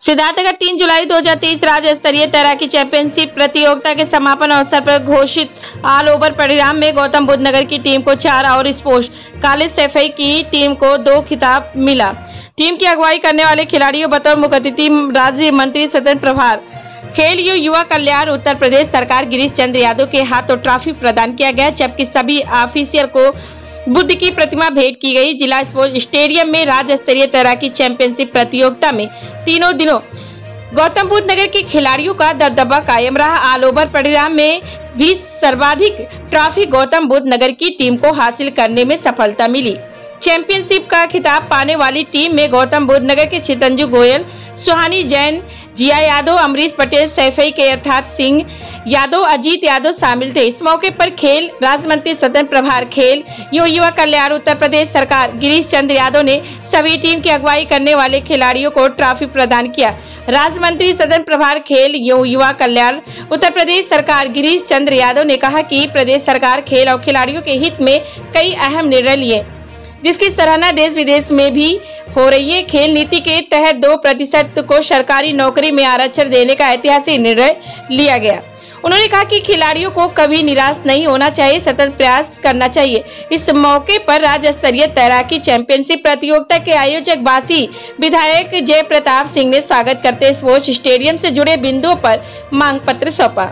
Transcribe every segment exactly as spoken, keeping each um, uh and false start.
सिद्धार्थनगर तीन जुलाई दो हज़ार तेईस राज्य स्तरीय तैराकी चैंपियनशिप प्रतियोगिता के समापन अवसर पर घोषित ऑल ओवर परिणाम में गौतम बुद्ध नगर की टीम को चार और स्पोर्ट्स कॉलेज सैफई की टीम को दो खिताब मिला। टीम की अगुवाई करने वाले खिलाड़ियों बतौर मुख्य अतिथि राज्य मंत्री स्वतंत्र प्रभार खेल एवं युवा कल्याण उत्तर प्रदेश सरकार गिरीश चंद्र यादव के हाथों ट्रॉफी प्रदान किया गया, जबकि सभी ऑफिशियल को बुद्ध की प्रतिमा भेंट की गई। जिला स्पोर्ट्स स्टेडियम में राज्य स्तरीय तैराकी चैंपियनशिप प्रतियोगिता में तीनों दिनों गौतम बुद्ध नगर के खिलाड़ियों का दबदबा कायम रहा। ऑल ओवर परिणाम में भी सर्वाधिक ट्रॉफी गौतम बुद्ध नगर की टीम को हासिल करने में सफलता मिली। चैंपियनशिप का खिताब पाने वाली टीम में गौतम बुद्ध नगर के चितंजू गोयल, सुहानी जैन, जिया यादव, अमरीश पटेल, सैफई के अर्थात सिंह यादव, अजीत यादव शामिल थे। इस मौके पर खेल राज्य मंत्री स्वतंत्र प्रभार खेल एवं युवा कल्याण उत्तर प्रदेश सरकार गिरीश चंद्र यादव ने सभी टीम की अगुवाई करने वाले खिलाड़ियों को ट्रॉफी प्रदान किया। राज्य मंत्री स्वतंत्र प्रभार खेल एवं युवा कल्याण उत्तर प्रदेश सरकार गिरीश चंद्र यादव ने कहा कि प्रदेश सरकार खेल और खिलाड़ियों के हित में कई अहम निर्णय लिए, जिसकी सराहना देश विदेश में भी हो रही है। खेल नीति के तहत दो प्रतिशत को सरकारी नौकरी में आरक्षण देने का ऐतिहासिक निर्णय लिया गया। उन्होंने कहा कि खिलाड़ियों को कभी निराश नहीं होना चाहिए, सतत प्रयास करना चाहिए। इस मौके पर राज्य स्तरीय तैराकी चैंपियनशिप प्रतियोगिता के आयोजक बासी विधायक जय प्रताप सिंह ने स्वागत करते स्पोर्ट्स स्टेडियम से जुड़े बिंदुओं पर मांग पत्र सौंपा।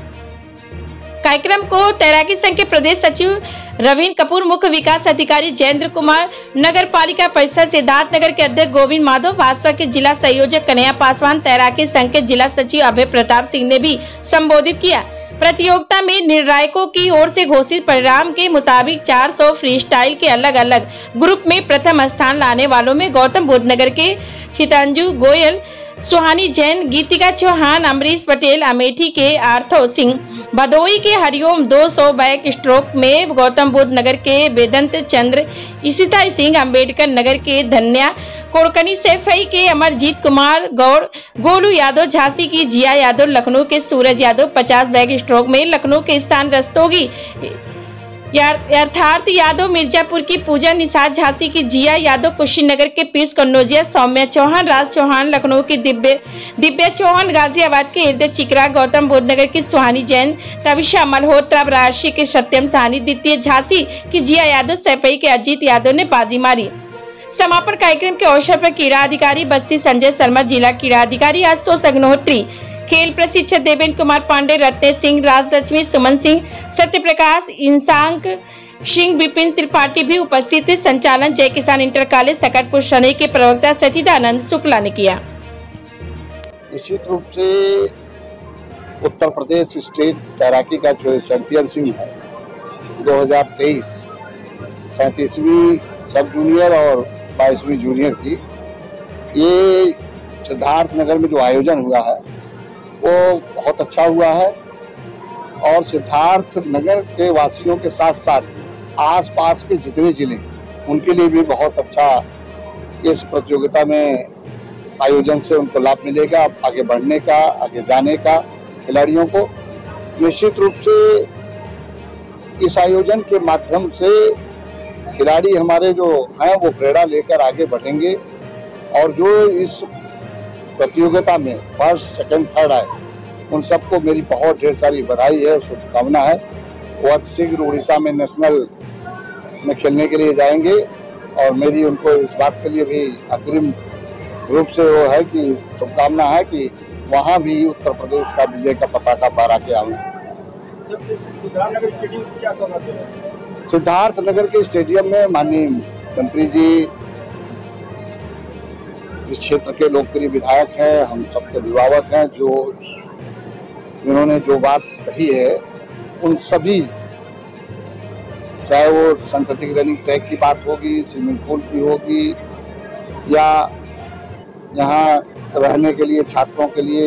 कार्यक्रम को तैराकी संघ के प्रदेश सचिव रवीन कपूर, मुख्य विकास अधिकारी जयेंद्र कुमार, नगर पालिका परिषद सिद्धार्थनगर के अध्यक्ष गोविंद माधव, भाजपा के जिला संयोजक कन्हैया पासवान, तैराकी संघ के जिला सचिव अभय प्रताप सिंह ने भी संबोधित किया। प्रतियोगिता में निर्णायकों की ओर से घोषित परिणाम के मुताबिक चार सौ फ्रीस्टाइल के अलग अलग ग्रुप में प्रथम स्थान लाने वालों में गौतम बुद्ध नगर के चितंजू गोयल, सुहानी जैन, गीतिका चौहान, अमरीश पटेल, अमेठी के आर्थो सिंह, भदोई के हरिओम दो सौ बैक स्ट्रोक में गौतम बुद्ध नगर के वेदंत चंद्र, इशिता सिंह, अम्बेडकर नगर के धन्या, कोड़कनी सैफई के अमरजीत कुमार गौड़, गोलू यादव, झांसी की जिया यादव, लखनऊ के सूरज यादव, पचास बैक स्ट्रोक में लखनऊ के स्थान रस्तोगी यथार्थ यादव, मिर्जापुर की पूजा निषाद, झांसी की जिया यादव, कुशीनगर के पीयूष कन्नौजिया, सौम्या चौहान, राज चौहान, लखनऊ की दिव्य दिव्या चौहान, गाजियाबाद के हृदय चिकरा, गौतम बुद्ध नगर की सुहानी जैन, तविशा मल्होत्रा, राशि के सत्यम साहनी, द्वितीय झांसी की जिया यादव, सैफई के अजीत यादव ने बाजी मारी। समापन कार्यक्रम के अवसर पर क्रीड़ा अधिकारी बस्ती संजय शर्मा, जिला क्रीड़ा अधिकारी आशुतोष अग्निहोत्री, खेल प्रशिक्षक देवेंद्र कुमार पांडे, रत्न सिंह, राजलक्ष्मी, सुमन सिंह, सत्य प्रकाश, इंसांक सिंह, विपिन त्रिपाठी भी उपस्थित थे। संचालन जय किसान इंटर कॉलेज सकटपुर शनि के प्रवक्ता सचिदानंद शुक्ला ने किया। निश्चित रूप से उत्तर प्रदेश स्टेट तैराकी का जो चैंपियनशिप है दो हज़ार तेईस सैंतीसवीं सब जूनियर और बाईसवीं जूनियर की, ये सिद्धार्थनगर में जो आयोजन हुआ है वो बहुत अच्छा हुआ है और सिद्धार्थनगर के वासियों के साथ साथ आसपास के जितने जिले उनके लिए भी बहुत अच्छा इस प्रतियोगिता में आयोजन से उनको लाभ मिलेगा, आगे बढ़ने का, आगे जाने का। खिलाड़ियों को निश्चित रूप से इस आयोजन के माध्यम से खिलाड़ी हमारे जो हैं वो प्रेरणा लेकर आगे बढ़ेंगे और जो इस प्रतियोगिता में फर्स्ट, सेकंड, थर्ड आए उन सबको मेरी बहुत ढेर सारी बधाई है, शुभकामना है। वो अति शीघ्र उड़ीसा में नेशनल में खेलने के लिए जाएंगे और मेरी उनको इस बात के लिए भी अग्रिम रूप से वो है कि शुभकामना है कि वहाँ भी उत्तर प्रदेश का विजय का पताका फहरा के आऊँ। सिद्धार्थनगर के स्टेडियम में माननीय मंत्री जी इस क्षेत्र के लोकप्रिय विधायक हैं, हम सबके अभिभावक हैं, जो जिन्होंने जो बात कही है उन सभी, चाहे वो सिंथेटिक रनिंग ट्रैक की बात होगी, स्विमिंग पूल की होगी या यहाँ रहने के लिए छात्रों के लिए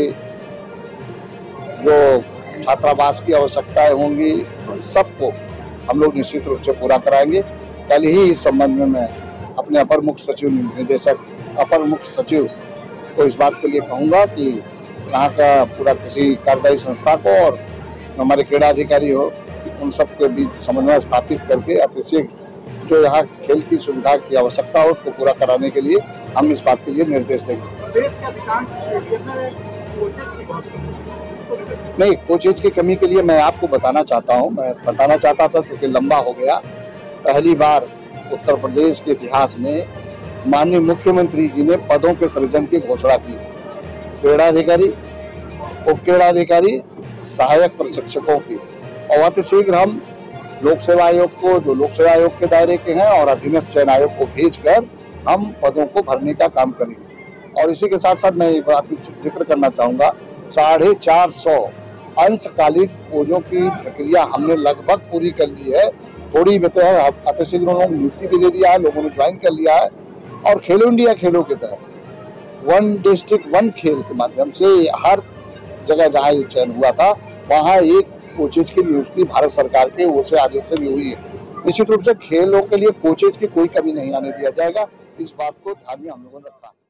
जो छात्रावास की आवश्यकताएं होंगी, उन सबको हम लोग निश्चित रूप से पूरा कराएंगे। कल ही इस संबंध में मैं अपने अपर मुख्य सचिव निदेशक अपर मुख्य सचिव को इस बात के लिए कहूँगा कि यहाँ का पूरा किसी कार्यदायी संस्था को और हमारे क्रीड़ा अधिकारी हो उन सब के बीच समन्वय स्थापित करके अतिशीघ्र जो यहाँ खेल की सुविधा की आवश्यकता हो उसको पूरा कराने के लिए हम इस बात के लिए निर्देश देंगे। देश के अधिकांश स्टेडियम में कोचेज की बात करें। नहीं, कोचेज की कमी के लिए मैं आपको बताना चाहता हूँ, मैं बताना चाहता था क्योंकि लंबा हो गया। पहली बार उत्तर प्रदेश के इतिहास में माननीय मुख्यमंत्री जी ने पदों के सृजन की घोषणा की। क्रीड़ाधिकारी, उप क्रीड़ाधिकारी, सहायक प्रशिक्षकों की, और अतिशीघ्र हम लोक सेवा आयोग को, जो लोक सेवा आयोग के दायरे के हैं, और अधीनस्थ चयन आयोग को भेजकर हम पदों को भरने का काम करेंगे। और इसी के साथ साथ मैं एक बात जिक्र करना चाहूँगा, साढ़े चार सौ अंशकालिक खोजों की प्रक्रिया हमने लगभग पूरी कर ली है। थोड़ी बता अतिशीघ्र उन्होंने नियुक्ति भी दे दिया है, लोगों ने ज्वाइन कर लिया है। और खेलो इंडिया खेलों के तहत वन डिस्ट्रिक्ट वन खेल के माध्यम से हर जगह जहाँ ये चयन हुआ था वहाँ एक कोचेज की नियुक्ति भारत सरकार के ओर से आदेश से भी हुई है। निश्चित रूप से खेलों के लिए कोचेज की कोई कमी नहीं आने दिया जाएगा, इस बात को ध्यान में हम लोगों ने रखा है।